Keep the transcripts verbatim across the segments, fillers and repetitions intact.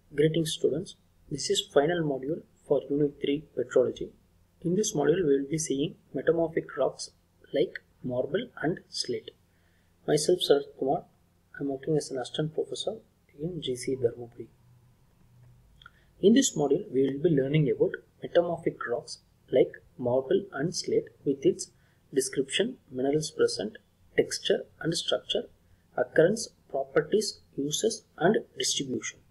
Greetings students, this is final module for Unit three Petrology. In this module we will be seeing metamorphic rocks like marble and slate. Myself Sarath Kumar, I am working as an assistant professor in G C Dharmapuri. In this module we will be learning about metamorphic rocks like marble and slate with its description, minerals present, texture and structure, occurrence, properties, uses and distribution.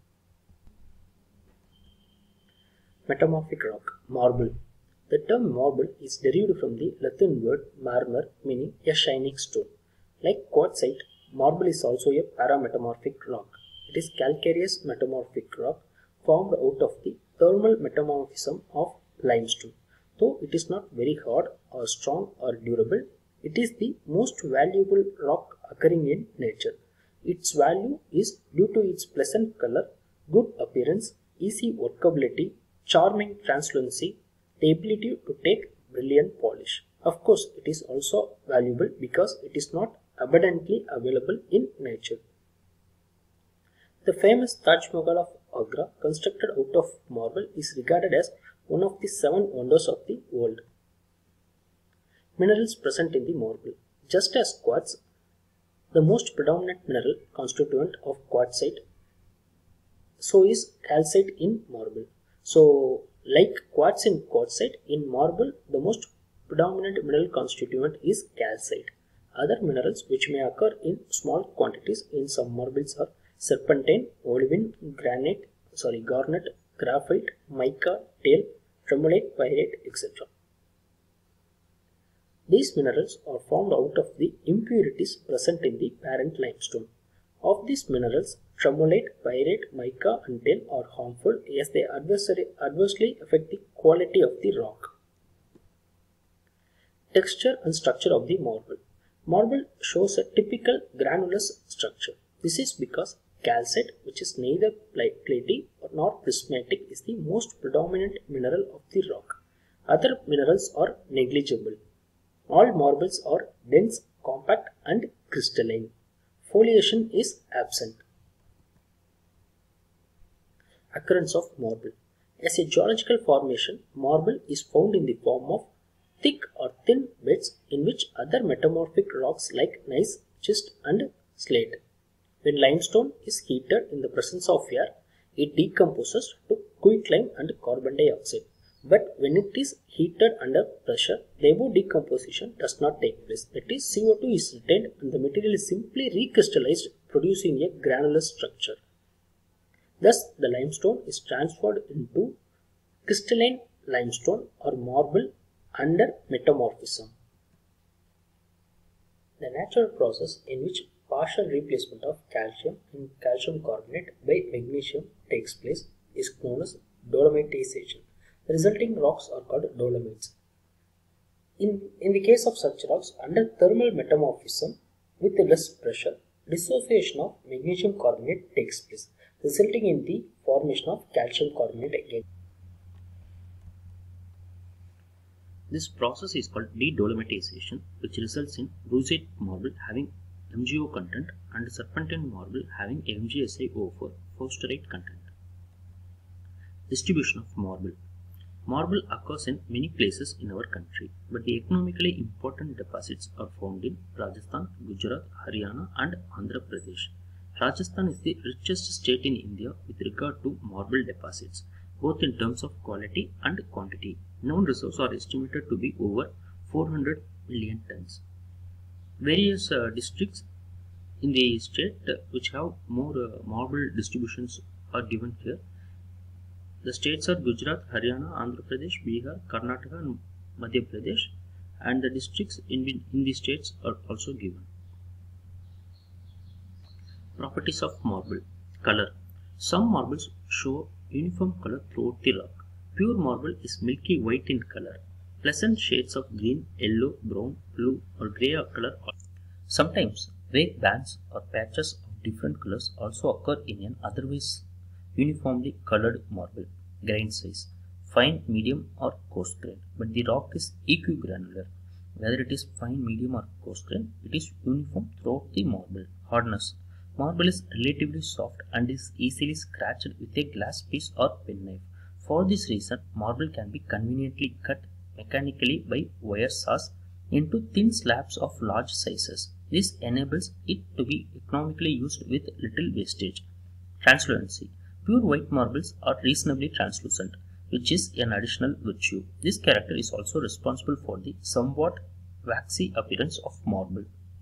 Metamorphic rock, marble. The term marble is derived from the Latin word marmor, meaning a shining stone. Like quartzite, marble is also a parametamorphic rock. It is calcareous metamorphic rock formed out of the thermal metamorphism of limestone. Though it is not very hard or strong or durable, it is the most valuable rock occurring in nature. Its value is due to its pleasant color, good appearance, easy workability, charming translucency, the ability to take brilliant polish. Of course, it is also valuable because it is not abundantly available in nature. The famous Taj Mahal of Agra, constructed out of marble, is regarded as one of the seven wonders of the world. Minerals present in the marble. Just as quartz, the most predominant mineral constituent of quartzite, so is calcite in marble. So, like quartz in quartzite, in marble, the most predominant mineral constituent is calcite. Other minerals which may occur in small quantities in some marbles are serpentine, olivine, granite, sorry, garnet, graphite, mica, tale, tremolite, pyrite, et cetera. These minerals are formed out of the impurities present in the parent limestone. Of these minerals, tremolite, pyrite, mica and tale are harmful as they adversely affect the quality of the rock. Texture and structure of the marble. Marble shows a typical granulous structure. This is because calcite, which is neither platy nor prismatic, is the most predominant mineral of the rock. Other minerals are negligible. All marbles are dense, compact and crystalline. Foliation is absent. Occurrence of marble. As a geological formation, marble is found in the form of thick or thin beds in which other metamorphic rocks like gneiss, schist and slate. When limestone is heated in the presence of air, it decomposes to quicklime and carbon dioxide. But when it is heated under pressure, the above decomposition does not take place. That is, C O two is retained and the material is simply recrystallized, producing a granular structure. Thus, the limestone is transferred into crystalline limestone or marble under metamorphism. The natural process in which partial replacement of calcium in calcium carbonate by magnesium takes place is known as dolomitization. The resulting rocks are called dolomites. In, in the case of such rocks, under thermal metamorphism with less pressure, dissociation of magnesium carbonate takes place, resulting in the formation of calcium carbonate again. This process is called de-dolomitization, which results in brucite marble having M g O content and serpentine marble having M g S i O four phosphorite content. Distribution of marble. Marble occurs in many places in our country, but the economically important deposits are found in Rajasthan, Gujarat, Haryana and Andhra Pradesh. Rajasthan is the richest state in India with regard to marble deposits, both in terms of quality and quantity. Known reserves are estimated to be over four hundred million tons. Various uh, districts in the state uh, which have more uh, marble distributions are given here. The states are Gujarat, Haryana, Andhra Pradesh, Bihar, Karnataka and Madhya Pradesh, and the districts in, in the states are also given. Properties of marble. Color. Some marbles show uniform color throughout the rock. Pure marble is milky white in color. Pleasant shades of green, yellow, brown, blue or grey color. Sometimes vague bands or patches of different colors also occur in an otherwise uniformly colored marble. Grain size. Fine, medium or coarse grain. But the rock is equigranular. Whether it is fine, medium or coarse grain, it is uniform throughout the marble. Hardness. Marble is relatively soft and is easily scratched with a glass piece or penknife. For this reason, marble can be conveniently cut mechanically by wire saws into thin slabs of large sizes. This enables it to be economically used with little wastage. Translucency. Pure white marbles are reasonably translucent, which is an additional virtue. This character is also responsible for the somewhat waxy appearance of marble.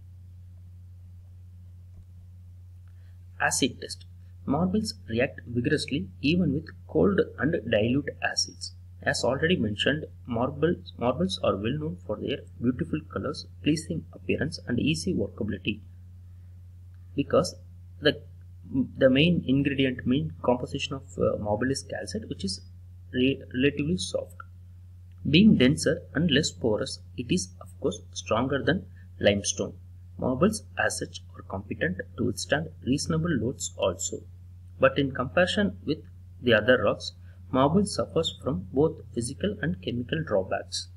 Acid test. Marbles react vigorously even with cold and dilute acids. As already mentioned, marbles, marbles are well known for their beautiful colors, pleasing appearance and easy workability because the, the main ingredient, main composition of uh, marble is calcite, which is re relatively soft. Being denser and less porous, it is of course stronger than limestone. Marbles as such are competent to withstand reasonable loads also. But in comparison with the other rocks, marble suffers from both physical and chemical drawbacks.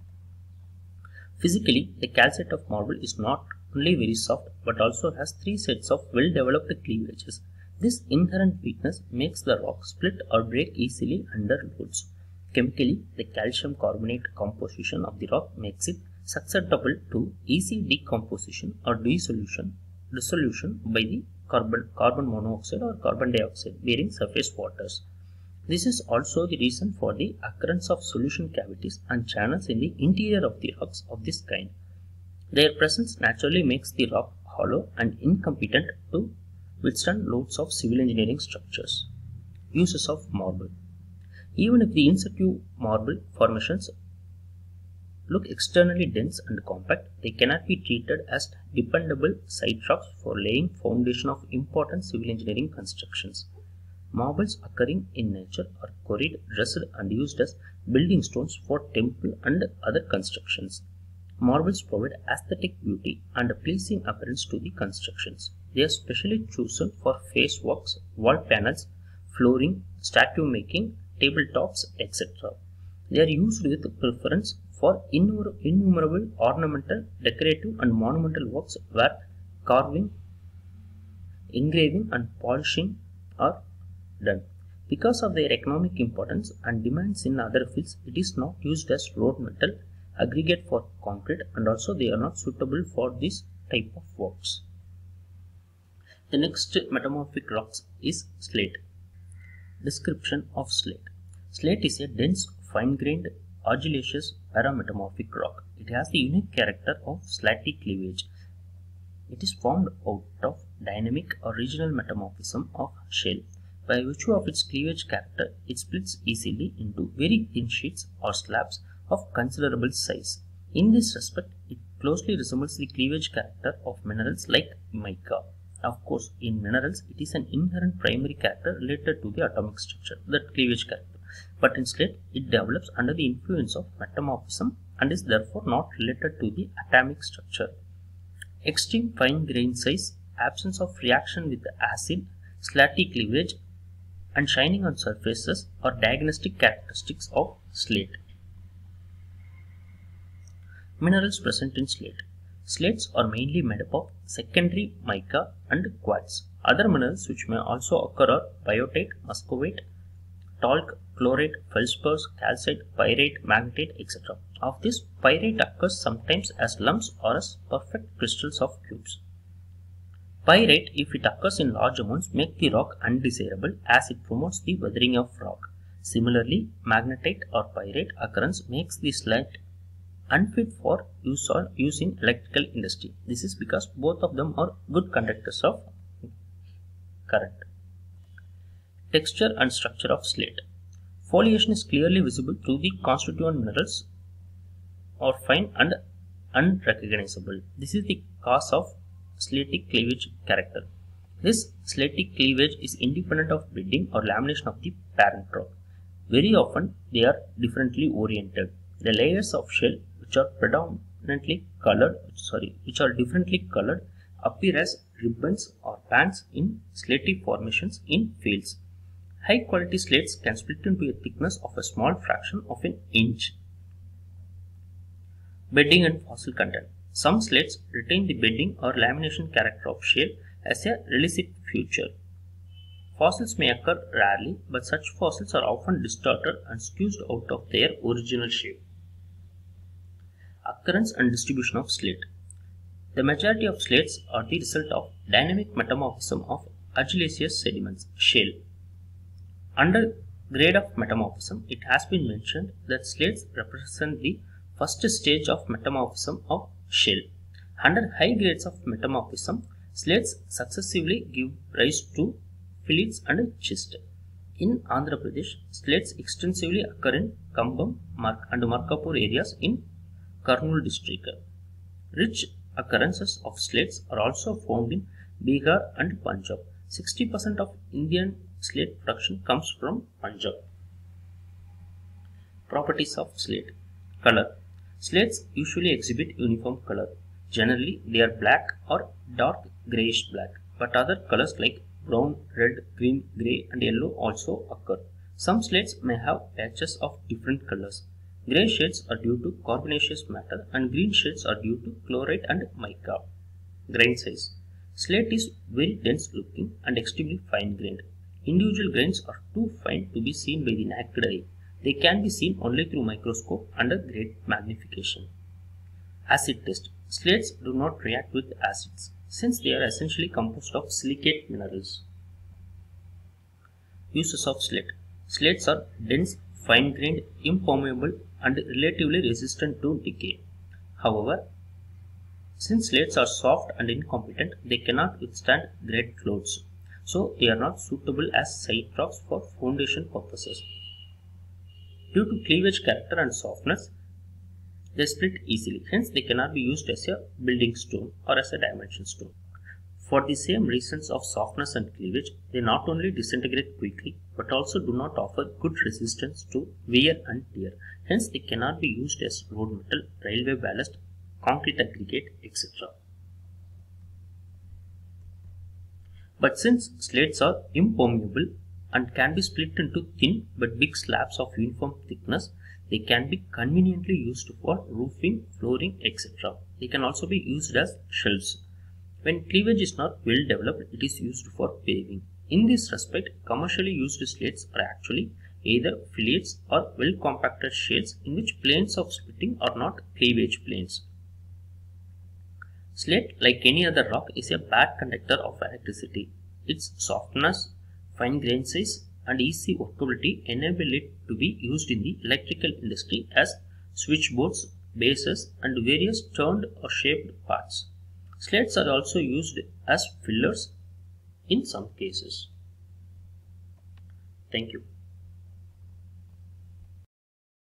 Physically, the calcite of marble is not only very soft but also has three sets of well-developed cleavages. This inherent weakness makes the rock split or break easily under loads. Chemically, the calcium carbonate composition of the rock makes it susceptible to easy decomposition or dissolution, dissolution by the carbon, carbon monoxide or carbon dioxide bearing surface waters. This is also the reason for the occurrence of solution cavities and channels in the interior of the rocks of this kind. Their presence naturally makes the rock hollow and incompetent to withstand loads of civil engineering structures. Uses of marble. Even if the in situ marble formations look externally dense and compact, they cannot be treated as dependable side rocks for laying foundation of important civil engineering constructions. Marbles occurring in nature are quarried, dressed and used as building stones for temple and other constructions. Marbles provide aesthetic beauty and a pleasing appearance to the constructions. They are specially chosen for face works, wall panels, flooring, statue making, tabletops, et cetera. They are used with preference for innumerable ornamental, decorative and monumental works where carving, engraving and polishing are done. Because of their economic importance and demands in other fields, it is not used as road metal, aggregate for concrete, and also they are not suitable for this type of works. The next metamorphic rocks is slate. Description of slate. Slate is a dense, fine-grained, argillaceous parametamorphic rock. It has the unique character of slaty cleavage. It is formed out of dynamic or regional metamorphism of shale. By virtue of its cleavage character, it splits easily into very thin sheets or slabs of considerable size. In this respect, it closely resembles the cleavage character of minerals like mica. Of course, in minerals, it is an inherent primary character related to the atomic structure, that cleavage character. But in slate, it develops under the influence of metamorphism and is therefore not related to the atomic structure. Extreme fine grain size, absence of reaction with the acid, slaty cleavage, and shining on surfaces are diagnostic characteristics of slate. Minerals present in slate. Slates are mainly made up of secondary mica and quartz. Other minerals which may also occur are biotite, muscovite, talc, chlorite, feldspar, calcite, pyrite, magnetite, et cetera. Of this, pyrite occurs sometimes as lumps or as perfect crystals of cubes. Pyrite, if it occurs in large amounts, makes the rock undesirable as it promotes the weathering of rock. Similarly, magnetite or pyrite occurrence makes the slate unfit for use or use in electrical industry. This is because both of them are good conductors of current. Texture and structure of slate. Foliation is clearly visible through the constituent minerals are fine and unrecognizable. This is the cause of slaty cleavage character. This slaty cleavage is independent of bedding or lamination of the parent rock. Very often they are differently oriented. The layers of shell which are predominantly colored, sorry, which are differently colored appear as ribbons or bands in slaty formations in fields. High quality slates can split into a thickness of a small fraction of an inch. Bedding and fossil content. Some slates retain the bedding or lamination character of shale as a realistic future. Fossils may occur rarely, but such fossils are often distorted and squeezed out of their original shape. Occurrence and distribution of slate. The majority of slates are the result of dynamic metamorphism of argillaceous sediments, shale. Under grade of metamorphism, it has been mentioned that slates represent the first stage of metamorphism of shale. Under high grades of metamorphism, slates successively give rise to fillets and schist. In Andhra Pradesh, slates extensively occur in Kambam and Markapur areas in Kurnool district. Rich occurrences of slates are also found in Bihar and Punjab. sixty percent of Indian slate production comes from Punjab. Properties of slate. Color. Slates usually exhibit uniform color. Generally, they are black or dark grayish black, but other colors like brown, red, green, grey and yellow also occur. Some slates may have patches of different colors. Grey shades are due to carbonaceous matter and green shades are due to chlorite and mica. Grain size. Slate is very dense looking and extremely fine grained. Individual grains are too fine to be seen by the naked eye. They can be seen only through microscope under great magnification. Acid test. Slates do not react with acids since they are essentially composed of silicate minerals. Uses of slate. Slates are dense, fine-grained, impermeable and relatively resistant to decay. However, since slates are soft and incompetent, they cannot withstand great loads, so they are not suitable as site rocks for foundation purposes. Due to cleavage character and softness, they split easily, hence they cannot be used as a building stone or as a dimension stone. For the same reasons of softness and cleavage, they not only disintegrate quickly but also do not offer good resistance to wear and tear, hence they cannot be used as road metal, railway ballast, concrete aggregate, et cetera. But since slates are impermeable and can be split into thin but big slabs of uniform thickness, they can be conveniently used for roofing, flooring, et cetera. They can also be used as shelves. When cleavage is not well developed, it is used for paving. In this respect, commercially used slates are actually either fillets or well compacted shales in which planes of splitting are not cleavage planes. Slate, like any other rock, is a bad conductor of electricity. Its softness, fine grain size and easy workability enable it to be used in the electrical industry as switchboards, bases and various turned or shaped parts. Slates are also used as fillers in some cases. Thank you.